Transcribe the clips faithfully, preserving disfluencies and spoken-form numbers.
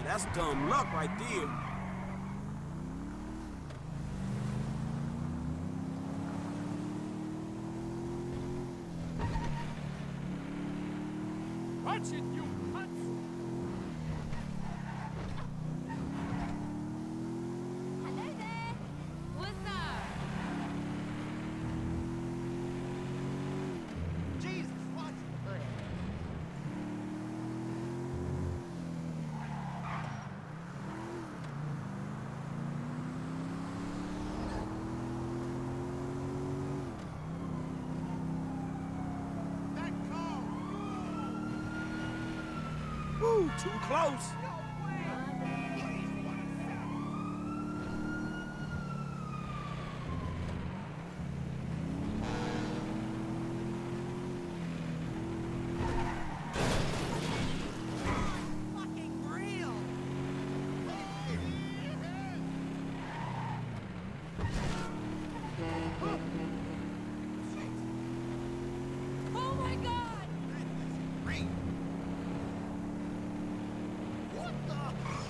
That's dumb luck right there. Watch it, you cunts! Hello there! What's up? Jesus, what? That car! Woo, too close. Fucking real! Oh my god! What the?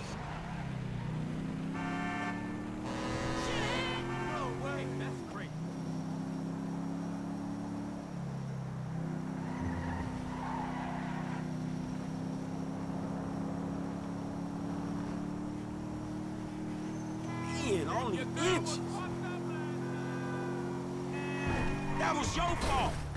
Shit! No way! That's great. Man, only Your girl was inches. fucked up, man. That was your fault.